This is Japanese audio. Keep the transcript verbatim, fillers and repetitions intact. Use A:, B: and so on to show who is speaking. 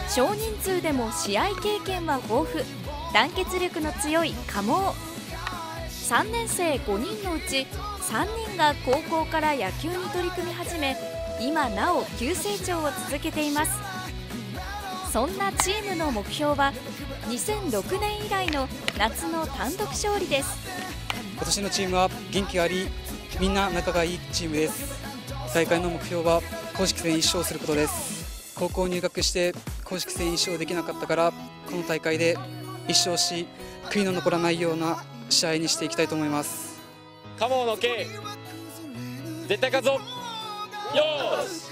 A: 少人数でも試合経験は豊富、団結力の強い加茂。さんねん生ごにんのうちさんにんが高校から野球に取り組み始め、今なお急成長を続けています。そんなチームの目標はにせんろくねん以来の夏の単独勝利です。
B: 今年のチームは元気があり、みんな仲がいいチームです。大会の目標は公式戦いっ勝することです。高校入学して公式戦いっ勝できなかったから、この大会でいっ勝し、悔いの残らないような試合にしていきたいと思います。
C: カモの K 絶対勝つぞ。よーし。